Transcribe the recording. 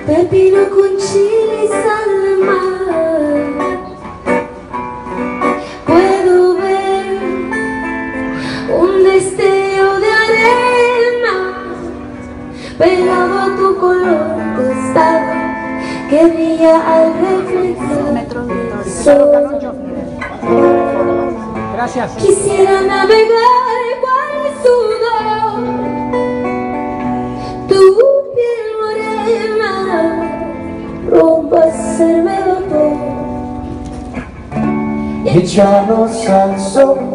pepino con chile y sal de mar. Puedo ver un destello de arena pegado a tu color tostado que brilla al reflejar del sol. Gracias. Quisiera navegar igual sudor, tu piel morena rompa hacerme vapor y echarnos al sol.